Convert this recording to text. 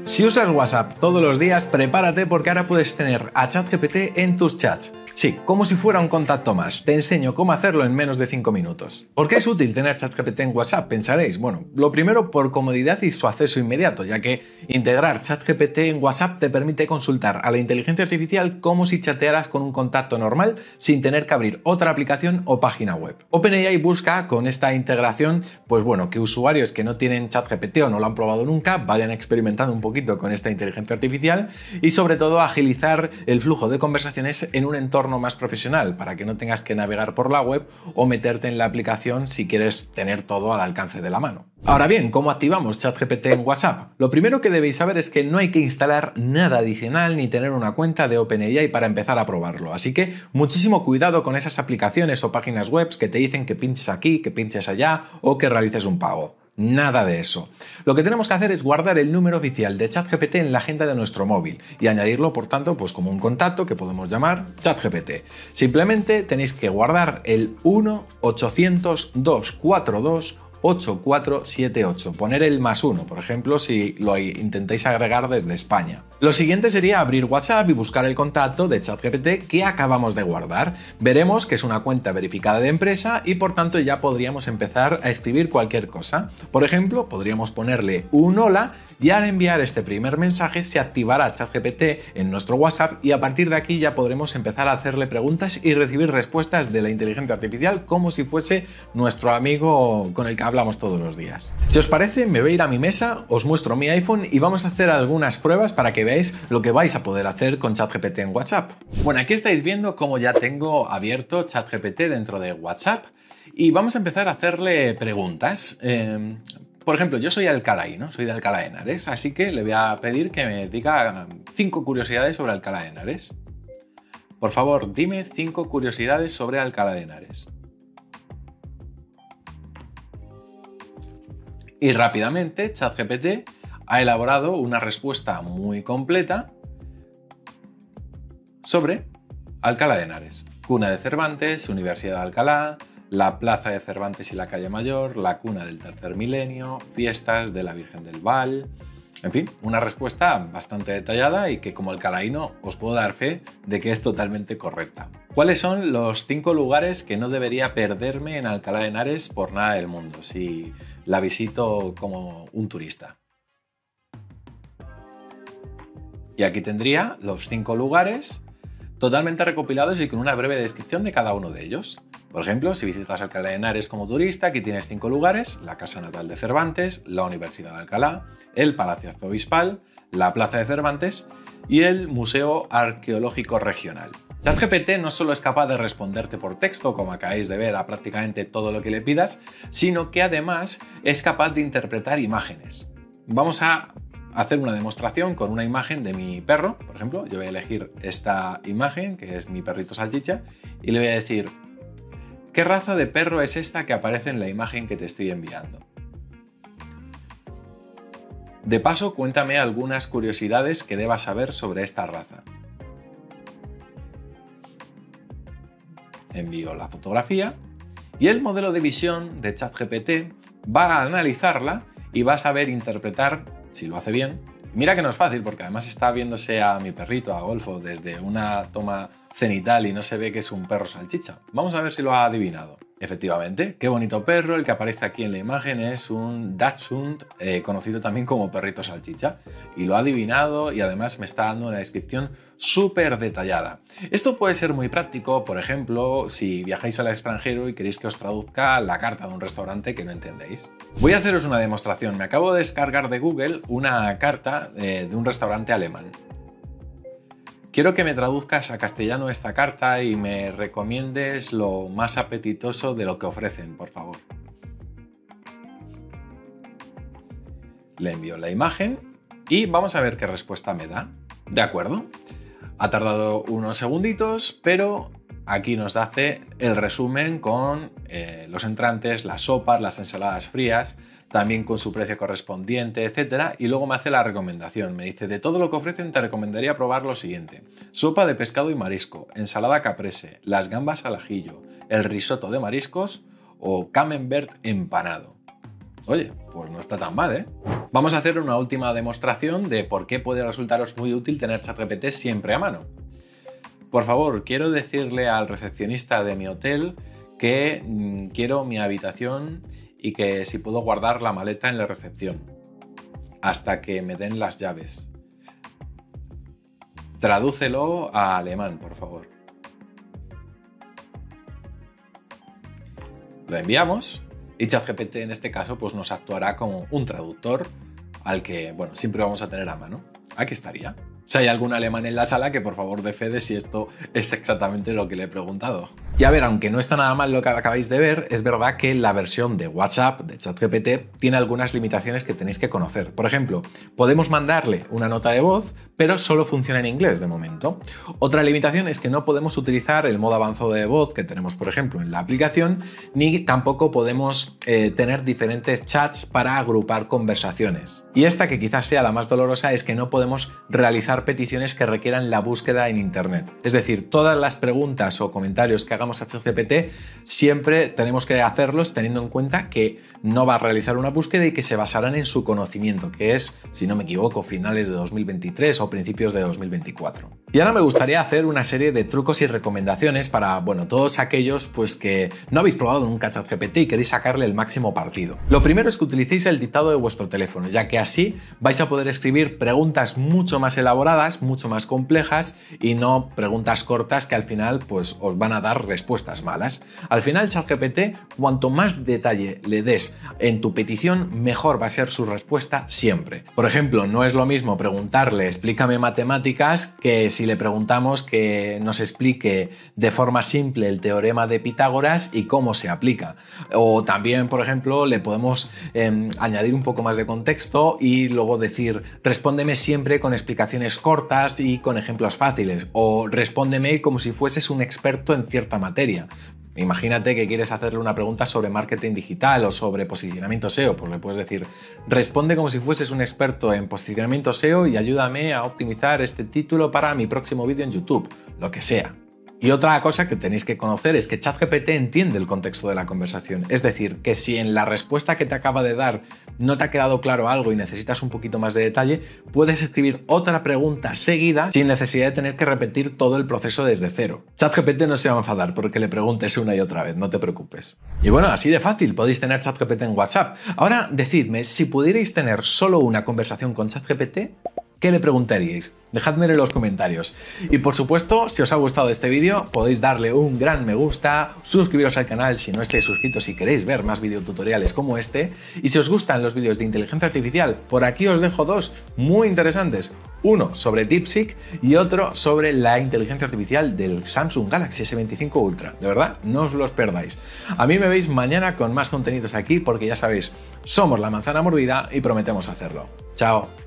Si usas WhatsApp todos los días, prepárate porque ahora puedes tener a ChatGPT en tus chats. Sí, como si fuera un contacto más. Te enseño cómo hacerlo en menos de 5 minutos. ¿Por qué es útil tener ChatGPT en WhatsApp? Pensaréis. Bueno, lo primero por comodidad y su acceso inmediato, ya que integrar ChatGPT en WhatsApp te permite consultar a la inteligencia artificial como si chatearas con un contacto normal sin tener que abrir otra aplicación o página web. OpenAI busca con esta integración, pues bueno, que usuarios que no tienen ChatGPT o no lo han probado nunca vayan experimentando un poquito con esta inteligencia artificial y sobre todo agilizar el flujo de conversaciones en un entorno más profesional para que no tengas que navegar por la web o meterte en la aplicación si quieres tener todo al alcance de la mano. Ahora bien, ¿cómo activamos ChatGPT en WhatsApp? Lo primero que debéis saber es que no hay que instalar nada adicional ni tener una cuenta de OpenAI para empezar a probarlo, así que muchísimo cuidado con esas aplicaciones o páginas web que te dicen que pinches aquí, que pinches allá o que realices un pago. Nada de eso. Lo que tenemos que hacer es guardar el número oficial de ChatGPT en la agenda de nuestro móvil y añadirlo, por tanto, pues como un contacto que podemos llamar ChatGPT. Simplemente tenéis que guardar el 1-800-242-8478. Poner el +1, por ejemplo, si lo intentáis agregar desde España. Lo siguiente sería abrir WhatsApp y buscar el contacto de ChatGPT que acabamos de guardar. Veremos que es una cuenta verificada de empresa y por tanto ya podríamos empezar a escribir cualquier cosa. Por ejemplo, podríamos ponerle un hola y al enviar este primer mensaje se activará ChatGPT en nuestro WhatsApp y a partir de aquí ya podremos empezar a hacerle preguntas y recibir respuestas de la inteligencia artificial como si fuese nuestro amigo con el que hablamos todos los días. Si os parece, me voy a ir a mi mesa, os muestro mi iPhone y vamos a hacer algunas pruebas para que veáis lo que vais a poder hacer con ChatGPT en WhatsApp. Bueno, aquí estáis viendo cómo ya tengo abierto ChatGPT dentro de WhatsApp y vamos a empezar a hacerle preguntas. Por ejemplo, yo soy alcalá, ¿no? Soy de Alcalá de Henares, así que le voy a pedir que me diga 5 curiosidades sobre Alcalá de Henares. Por favor, dime 5 curiosidades sobre Alcalá de Henares. Y rápidamente ChatGPT ha elaborado una respuesta muy completa sobre Alcalá de Henares. Cuna de Cervantes, Universidad de Alcalá, la Plaza de Cervantes y la Calle Mayor, la cuna del tercer milenio, fiestas de la Virgen del Val. En fin, una respuesta bastante detallada y que como alcalaíno os puedo dar fe de que es totalmente correcta. ¿Cuáles son los 5 lugares que no debería perderme en Alcalá de Henares por nada del mundo si la visito como un turista? Y aquí tendría los 5 lugares totalmente recopilados y con una breve descripción de cada uno de ellos. Por ejemplo, si visitas Alcalá de Henares como turista, aquí tienes 5 lugares: la casa natal de Cervantes, la Universidad de Alcalá, el Palacio Arzobispal, la Plaza de Cervantes y el Museo Arqueológico Regional. ChatGPT no solo es capaz de responderte por texto, como acabáis de ver, a prácticamente todo lo que le pidas, sino que además es capaz de interpretar imágenes. Vamos a hacer una demostración con una imagen de mi perro, por ejemplo. Yo voy a elegir esta imagen, que es mi perrito Salchicha, y le voy a decir: ¿qué raza de perro es esta que aparece en la imagen que te estoy enviando? De paso, cuéntame algunas curiosidades que debas saber sobre esta raza. Envío la fotografía y el modelo de visión de ChatGPT va a analizarla y va a saber interpretar, si lo hace bien. Mira que no es fácil porque además está viéndose a mi perrito, a Golfo, desde una toma cenital y no se ve que es un perro salchicha. Vamos a ver si lo ha adivinado. Efectivamente, qué bonito perro. El que aparece aquí en la imagen es un Dachshund, conocido también como perrito salchicha. Y lo ha adivinado y además me está dando una descripción súper detallada. Esto puede ser muy práctico, por ejemplo, si viajáis al extranjero y queréis que os traduzca la carta de un restaurante que no entendéis. Voy a haceros una demostración. Me acabo de descargar de Google una carta de un restaurante alemán. Quiero que me traduzcas a castellano esta carta y me recomiendes lo más apetitoso de lo que ofrecen, por favor. Le envío la imagen y vamos a ver qué respuesta me da. De acuerdo. Ha tardado unos segunditos, pero aquí nos hace el resumen con los entrantes, las sopas, las ensaladas frías, también con su precio correspondiente, etcétera, y luego me hace la recomendación. Me dice: de todo lo que ofrecen te recomendaría probar lo siguiente: sopa de pescado y marisco, ensalada caprese, las gambas al ajillo, el risotto de mariscos o camembert empanado. Oye, pues no está tan mal, ¿eh? Vamos a hacer una última demostración de por qué puede resultaros muy útil tener ChatGPT siempre a mano. Por favor, quiero decirle al recepcionista de mi hotel que quiero mi habitación y que si puedo guardar la maleta en la recepción hasta que me den las llaves. Tradúcelo a alemán, por favor. Lo enviamos y ChatGPT en este caso pues nos actuará como un traductor al que, bueno, siempre vamos a tener a mano. Aquí estaría. Si hay algún alemán en la sala, que por favor dé fe de si esto es exactamente lo que le he preguntado. Y a ver, aunque no está nada mal lo que acabáis de ver, es verdad que la versión de WhatsApp de ChatGPT tiene algunas limitaciones que tenéis que conocer. Por ejemplo, podemos mandarle una nota de voz, pero solo funciona en inglés de momento. Otra limitación es que no podemos utilizar el modo avanzado de voz que tenemos, por ejemplo, en la aplicación, ni tampoco podemos tener diferentes chats para agrupar conversaciones. Y esta, que quizás sea la más dolorosa, es que no podemos realizar peticiones que requieran la búsqueda en Internet. Es decir, todas las preguntas o comentarios que hagamos a ChatGPT siempre tenemos que hacerlos teniendo en cuenta que no va a realizar una búsqueda y que se basarán en su conocimiento, que es, si no me equivoco, finales de 2023 o principios de 2024. Y ahora me gustaría hacer una serie de trucos y recomendaciones para, bueno, todos aquellos pues que no habéis probado nunca ChatGPT y queréis sacarle el máximo partido. Lo primero es que utilicéis el dictado de vuestro teléfono, ya que así vais a poder escribir preguntas mucho más elaboradas, mucho más complejas y no preguntas cortas que al final pues os van a dar respuestas malas. Al final ChatGPT, cuanto más detalle le des en tu petición, mejor va a ser su respuesta siempre. Por ejemplo, no es lo mismo preguntarle explícame matemáticas que si le preguntamos que nos explique de forma simple el teorema de Pitágoras y cómo se aplica. O también, por ejemplo, le podemos añadir un poco más de contexto y luego decir respóndeme siempre con explicaciones cortas y con ejemplos fáciles, o respóndeme como si fueses un experto en cierta materia. Imagínate que quieres hacerle una pregunta sobre marketing digital o sobre posicionamiento SEO, pues le puedes decir responde como si fueses un experto en posicionamiento SEO y ayúdame a optimizar este título para mi próximo vídeo en YouTube, lo que sea. Y otra cosa que tenéis que conocer es que ChatGPT entiende el contexto de la conversación. Es decir, que si en la respuesta que te acaba de dar no te ha quedado claro algo y necesitas un poquito más de detalle, puedes escribir otra pregunta seguida sin necesidad de tener que repetir todo el proceso desde cero. ChatGPT no se va a enfadar porque le preguntes una y otra vez, no te preocupes. Y bueno, así de fácil podéis tener ChatGPT en WhatsApp. Ahora decidme, si pudierais tener solo una conversación con ChatGPT, ¿qué le preguntaríais? Dejadmelo en los comentarios. Y por supuesto, si os ha gustado este vídeo, podéis darle un gran me gusta, suscribiros al canal si no estáis suscritos y queréis ver más videotutoriales como este. Y si os gustan los vídeos de inteligencia artificial, por aquí os dejo dos muy interesantes. Uno sobre DeepSeek y otro sobre la inteligencia artificial del Samsung Galaxy S25 Ultra. De verdad, no os los perdáis. A mí me veis mañana con más contenidos aquí porque ya sabéis, somos la manzana mordida y prometemos hacerlo. Chao.